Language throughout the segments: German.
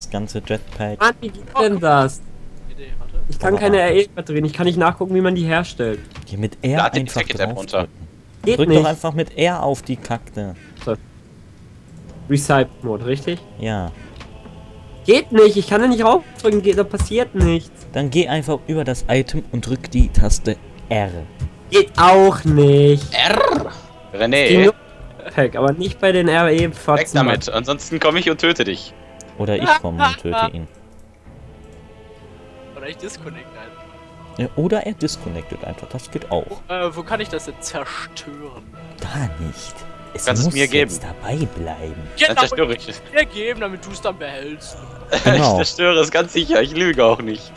das ganze Jetpack. Mann, wie geht denn das? Idee, warte. Ich kann keine RE mehr drehen, ich kann nicht nachgucken, wie man die herstellt. Geh mit R Lad die einfach Ticket-App drauf runter. drücken. Geht Drück nicht. doch einfach mit R auf die Kakte. Recycle-Mode, richtig? Ja. Geht nicht, ich kann da nicht raufdrücken, da passiert nichts. Dann geh einfach über das Item und drück die Taste R. Geht auch nicht. R! Ging René, nur Pack, aber nicht bei den RE weg Fotzen. damit, ansonsten komme ich und töte dich. Oder ich komme und töte ihn. Oder ich disconnect einfach. Ja, oder er disconnected einfach, das geht auch. Wo kann ich das jetzt zerstören? Da nicht. Es Kannst es muss mir geben. jetzt dabei bleiben. Dann zerstöre ich es. Dir geben, damit du es dann behältst. Genau. Ich zerstöre es ganz sicher, ich lüge auch nicht.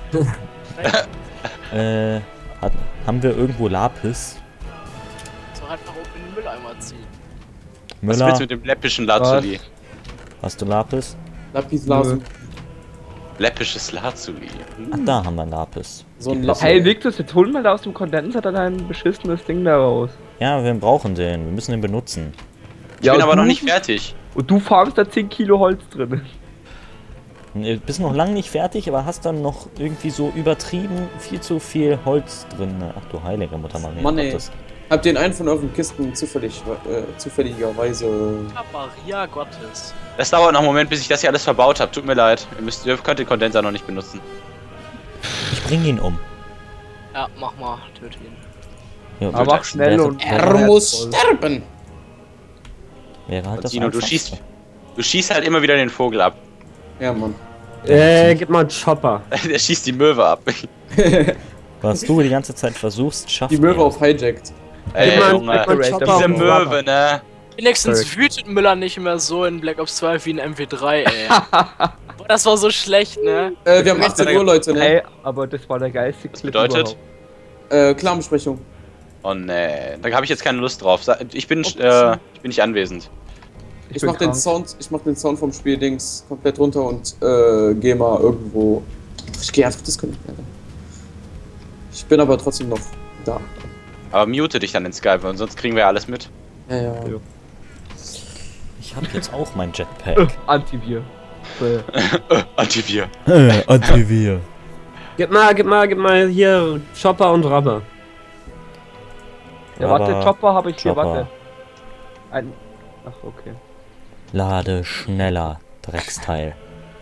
Haben wir irgendwo Lapis? So einfach oben in den Mülleimer ziehen. Was Müller, willst du mit dem läppischen Lazuli? hast du Lapis? Lapis Lazuli. Läppisches Lazuli. Ach, da haben wir Lapis. So ein Lapis. Hey Victus, jetzt hol mal da aus dem Kondenser da dein beschissenes Ding da raus. Ja, wir brauchen den. Wir müssen den benutzen. Ich bin aber du- noch nicht fertig. Und du farmst da 10 Kilo Holz drin. Du bist noch lange nicht fertig, aber hast dann noch irgendwie so übertrieben viel zu viel Holz drin. Ach du heilige Mutter Maria. Mann, ey. Gottes. Habt ihr in einen von euren Kisten zufälligerweise... Ja, Maria Gottes. Das dauert noch einen Moment, bis ich das hier alles verbaut habe. Tut mir leid. Ihr könnt den Kondenser noch nicht benutzen. Ich bring ihn um. Ja, mach mal, töte ihn. Ja, Aber mach schnell und... Er muss sterben! wäre halt das Tino, du Einfachste. schießt halt immer wieder den Vogel ab. Ja, Mann. Gib mal einen Chopper. Der schießt die Möwe ab. Was du die ganze Zeit versuchst, schafft Die Möwe er. auf Hijacked. Ey, Gib mal Junge. einen Chopper Diese und Möwe, ne? Wenigstens wütet Müller nicht mehr so in Black Ops 2 wie in MW3, ey. Boah, das war so schlecht, ne? Wir haben 18 Uhr, Leute, ne? Hey, aber das war der geilste Was Clip bedeutet? Clanbesprechung. Oh ne, da habe ich jetzt keine Lust drauf. Ich bin nicht anwesend. Ich bin mach den krank. Sound vom Spiel-Dings komplett runter und geh mal irgendwo. Ich geh einfach disconnecten, Alter. Ich bin aber trotzdem noch da. Aber mute dich dann in Skype, und sonst kriegen wir ja alles mit. Ja. Ich hab jetzt auch mein Jetpack. Antivir. Antivir. Antivir. Gib mal hier Chopper und Rubber. Ja, warte, Aber- Chopper habe ich hier, Chopper. warte. Ein... Ach, okay. Lade schneller, Drecksteil.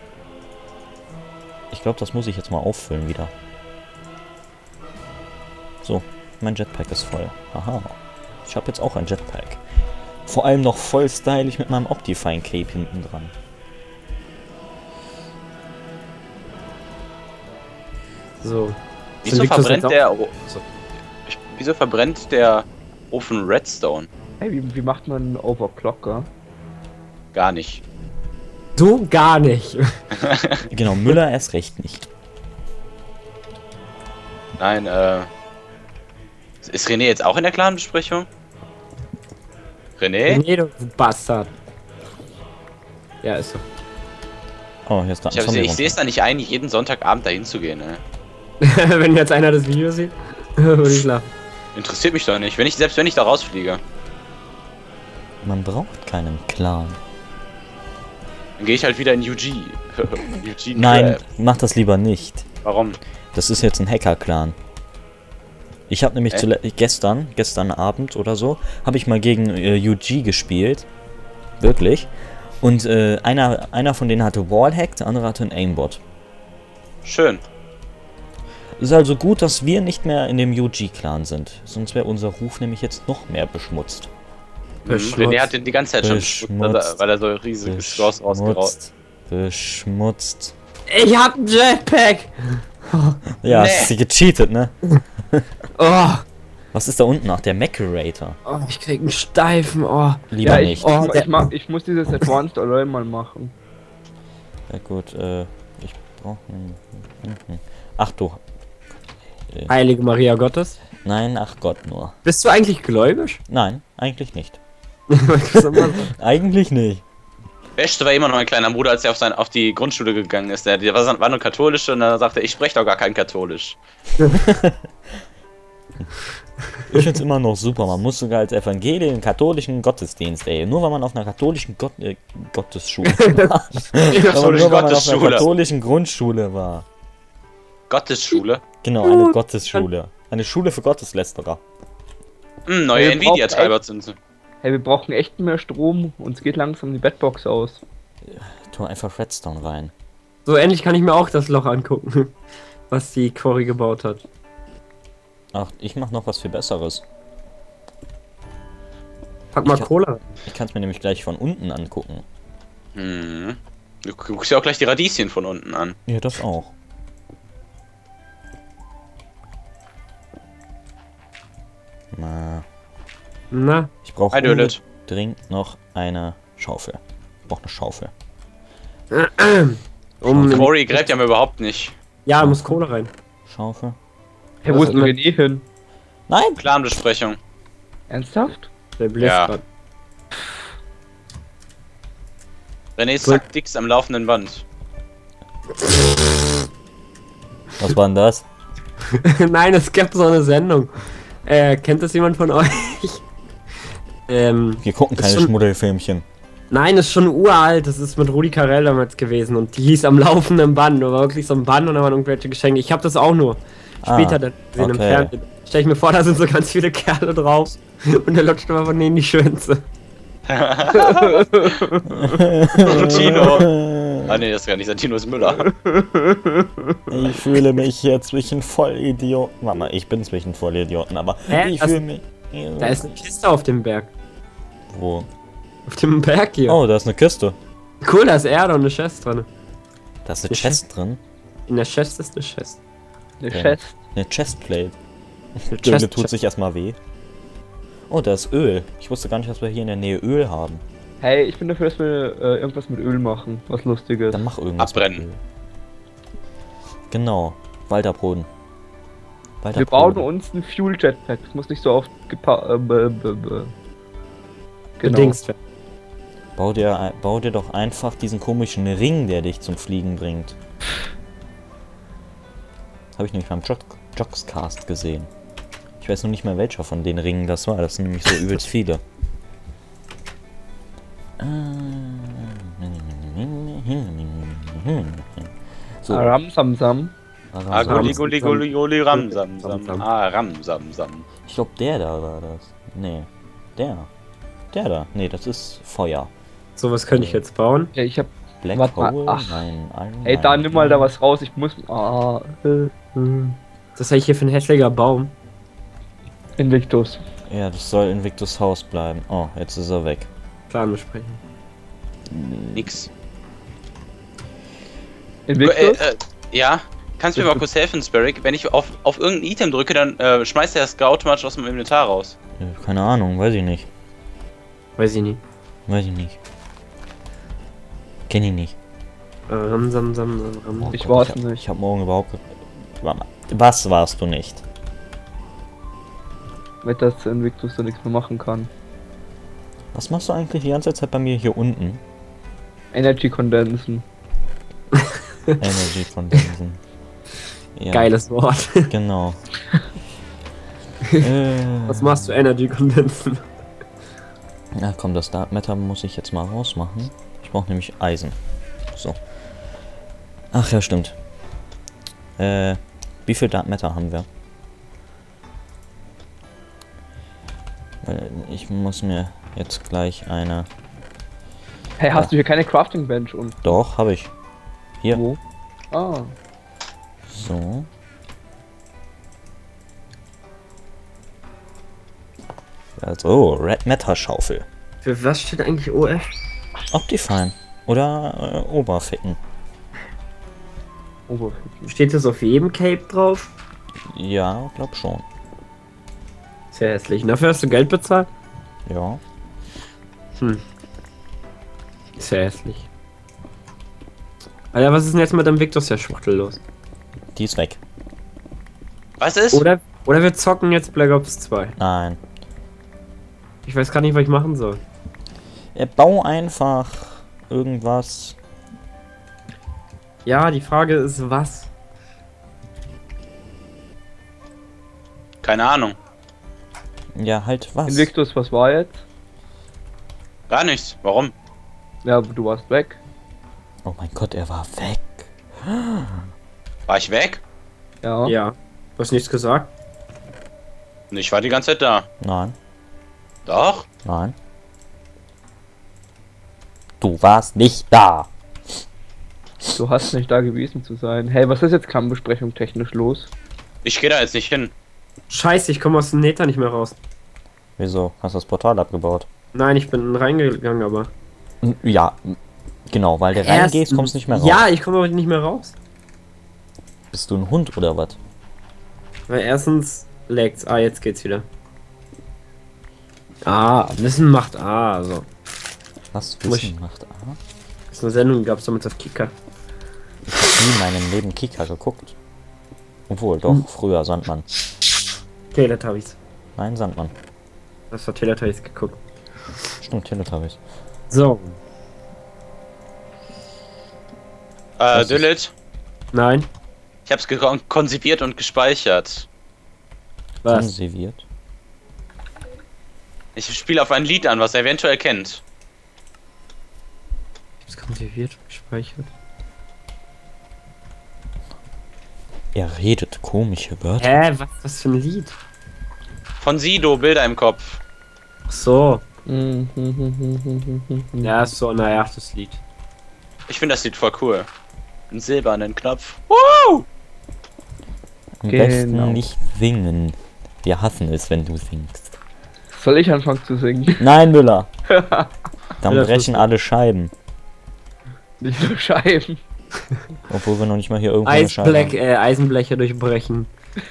Ich glaube, das muss ich jetzt mal auffüllen wieder. So, mein Jetpack ist voll. Aha. Ich habe jetzt auch ein Jetpack. Vor allem noch voll stylisch mit meinem Optifine Cape hinten dran. So. Wieso Sind Victus verbrennt jetzt der... Wieso verbrennt der Ofen Redstone? Hey, wie macht man einen Overclocker? Gar nicht. Du gar nicht. Genau, Müller erst recht nicht. Nein, ist René jetzt auch in der Clan-Besprechung? René? Nee, du Bastard. Ja, ist so. Oh, hier ist da ein Ich Zombie sehe es da nicht ein, jeden Sonntagabend dahin zu gehen, ne? Wenn jetzt einer das Video sieht, würde ich lachen. Interessiert mich doch nicht, selbst wenn ich da rausfliege. Man braucht keinen Clan. Dann gehe ich halt wieder in UG. Eugene Nein, Crab. mach das lieber nicht. Warum? Das ist jetzt ein Hacker-Clan. Ich habe nämlich gestern Abend oder so, habe ich mal gegen UG gespielt. Wirklich. Und einer von denen hatte Wallhack, der andere hatte einen Aimbot. Schön. Es ist also gut, dass wir nicht mehr in dem UG-Clan sind. Sonst wäre unser Ruf nämlich jetzt noch mehr beschmutzt. René hat den die ganze Zeit schon Beschmutzt. weil er so riesiges Schloss rausgeraut. Beschmutzt. Ich hab ein Jetpack! Ja, Nee. hast sie gecheatet, ne? Oh, Was ist da unten? Ach, der Macerator. oh, ich krieg einen Steifen, oh. Lieber Ja, nicht. Oh, ich muss dieses Advanced Alloy mal machen. Ja gut, ich brauche... Ach du. Heilige Maria Gottes. Nein, ach Gott nur. Bist du eigentlich gläubig? Nein, eigentlich nicht. Was soll man sagen? Eigentlich nicht. Beste war immer noch ein kleiner Bruder, als er auf die Grundschule gegangen ist. Der war nur katholisch und dann sagte er, ich spreche doch gar kein Katholisch. Ich find's immer noch super. Man muss sogar als Evangelien in katholischen Gottesdienst, ey. Nur weil man auf einer katholischen Gottesschule war. Aber nur weil man auf einer katholischen Grundschule war. Gottesschule? Genau, eine Gottesschule. Eine Schule für Gotteslästerer. Neue Wir brauchen Nvidia-Treiber sind sie. Hey, wir brauchen echt mehr Strom. Uns geht langsam die Bedbox aus. Tu einfach Redstone rein. So ähnlich kann ich mir auch das Loch angucken, was die Quarry gebaut hat. Ach, ich mach noch was viel Besseres. Pack mal Ich hab- Cola. Ich kann es mir nämlich gleich von unten angucken. Hm. Du guckst ja auch gleich die Radieschen von unten an. Ja, das auch. Na, Na, ich brauche Hi, Dölet. dringend noch eine Schaufel. Ich brauche eine Schaufel. Cory gräbt ja mal überhaupt nicht. Ja, muss Cola rein. Schaufel. Hey, wo ist denn René hin? Nein! Planbesprechung. Ernsthaft? Der bläst Ja. grad. René zackt dicks am laufenden Band. Was war denn das? Nein, es gibt so eine Sendung. Kennt das jemand von euch? Wir gucken Ist keine schon- Schmuddelfilmchen. Nein, ist schon uralt. Das ist mit Rudi Carell damals gewesen. Und die hieß am laufenden Band. Da war wirklich so ein Band und da waren irgendwelche Geschenke. Ich habe das auch nur später dann gesehen im okay. Fernsehen. Stell ich mir vor, da sind so ganz viele Kerle drauf. Und der lutscht immer von denen die Schwänze. Tino. Ah ne, das ist gar nicht sein. Tino ist Müller. Ich fühle mich jetzt wie ein Vollidioten. Mama, ich bin's wie ein Vollidioten, aber Hä? ich Das- fühle mich. Da ist eine Kiste auf dem Berg. Wo? Auf dem Berg hier. Oh, da ist eine Kiste. Cool, da ist Erde und eine Chest drin. Da ist eine Chest drin. In der Chest ist eine Chest. Eine Ja. Chest. Eine Chestplate. Chest- Döle tut sich erstmal weh. Oh, da ist Öl. Ich wusste gar nicht, dass wir hier in der Nähe Öl haben. Hey, ich bin dafür, dass wir irgendwas mit Öl machen. Was Lustiges. Dann mach irgendwas. Abbrennen. mit Öl. Genau. Walterboden. Wir bauen uns ein Fuel Jetpack. Das muss nicht so oft genau. Gedingst werden. Bau dir doch einfach diesen komischen Ring, der dich zum Fliegen bringt. Habe ich nämlich beim Jogscast gesehen. Ich weiß noch nicht mehr, welcher von den Ringen das war. Das sind nämlich so übelst viele. So. Ramsamsam. Aguliguli Ramsamsam. Ah, Ramsamsam. Ich glaube, der da war das. Nee. Der. Der da. Nee, das ist Feuer. Sowas könnte ich jetzt bauen. Ja, ich hab. Black Warte mal, Hole? ach. Nein. Iron Ey, Man. da nimm mal da was raus. Ich muss. Das ist eigentlich hier für ein hässlicher Baum. Invictus. Ja, das soll Invictus Haus bleiben. Oh, jetzt ist er weg. Plan besprechen. Nix. Invictus? Ja? Kannst du mir mal kurz helfen, Sparrick? Wenn ich auf irgendein Item drücke, dann schmeißt er das automatisch aus dem Inventar raus. Keine Ahnung, weiß ich nicht. Weiß ich nicht. Weiß ich nicht. Kenn ich nicht. Ram. Oh Ich Gott, weiß hab- nicht. Ich hab morgen überhaupt. Warte mal. Was warst du nicht? Mit dass Invictus da nichts mehr machen kann. Was machst du eigentlich die ganze Zeit bei mir hier unten? Energy Condensen. Energy Condensen. Ja, Geiles Wort. Genau. Was machst du, Energy Condensen? Na komm, das Dark Matter muss ich jetzt mal rausmachen. Ich brauche nämlich Eisen. So. Ach ja, stimmt. Wie viel Dark Matter haben wir? Weil ich muss mir jetzt gleich eine... Hey, hast du hier keine Crafting Bench und Doch, habe ich. Hier. wo? Ah. So. Also, Red Matter Schaufel. Für was steht eigentlich OF? Optifine. Oder Oberficken. Oberfläche. Steht das auf jedem Cape drauf? Ja, glaub schon. Sehr hässlich. Dafür hast du Geld bezahlt? Ja. Sehr hässlich. Alter, was ist denn jetzt mit dem Victus der Schwuchtel los? Die ist weg. Was ist? Oder wir zocken jetzt Black Ops 2. Nein. Ich weiß gar nicht, was ich machen soll. Bau einfach irgendwas. Ja, die Frage ist, was? Keine Ahnung. Ja, halt was? Invictus, was war jetzt? Gar nichts. Warum? Ja, aber du warst weg. Oh mein Gott, er war weg. War ich weg? Ja. Ja. Du hast nichts gesagt? Ich war die ganze Zeit da. Nein, Doch? nein. Du warst nicht da. Du hast nicht da gewesen zu sein. Hey, was ist jetzt Klammbesprechung technisch los? Ich gehe da jetzt nicht hin. Scheiße, ich komme aus dem Nether nicht mehr raus. Wieso? Hast du das Portal abgebaut? Nein, ich bin reingegangen, aber. Ja, genau, weil du reingehst, kommst nicht mehr raus. Ja, ich komme aber nicht mehr raus. Bist du ein Hund oder was? Weil erstens lag's. Ah, jetzt geht's wieder. Ah, Wissen macht A, also. Was? Muss Wissen ich- macht A? Ist eine Sendung, gab's damals auf Kika. Ich hab nie in meinem Leben Kika geguckt. Obwohl, doch, früher Sandmann. Teletubbies. Nein, Sandmann. Das hat Teletubbies geguckt. Stimmt, Teletubbies. So. Was ist- Düllet, Nein. ich hab's konzipiert und gespeichert. Was? Konserviert. Ich spiele auf ein Lied an, was er eventuell kennt. Das konserviert, gespeichert. Er redet komische Wörter. Hä, was für ein Lied? Von Sido, Bilder im Kopf. Ach so. Ja. Ja, ist so ein erachtes Lied. Ich finde das Lied voll cool. Einen silbernen Knopf. Woo! Am Genau. besten nicht singen. Wir hassen es, wenn du singst. Soll ich anfangen zu singen? Nein, Müller. Dann Ja, das brechen ist- alle Scheiben. Nicht nur Scheiben. Obwohl wir noch nicht mal hier irgendwo eine Scheibe haben. Eisenbleche durchbrechen.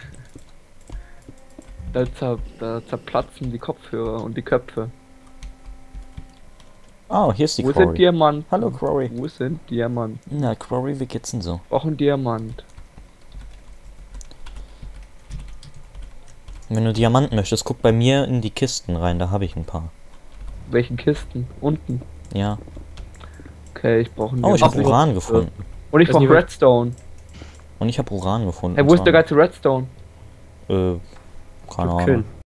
Da zerplatzen die Kopfhörer und die Köpfe. Oh, hier ist die Wo sind Quarry. Diamanten? Hallo, Quarry. Wo sind Diamanten? Na, Quarry, wie geht's denn so? Brauchen Diamant. Wenn du Diamanten möchtest, guck bei mir in die Kisten rein, da habe ich ein paar. Welchen Kisten? Unten. Ja. Okay, ich brauche Oh, ich habe Ach, Uran gefunden. Und ich Weiß brauche nicht, was- Redstone. Und ich habe Uran gefunden. Hey, wo ist der ganze Redstone? Keine Okay. Ahnung.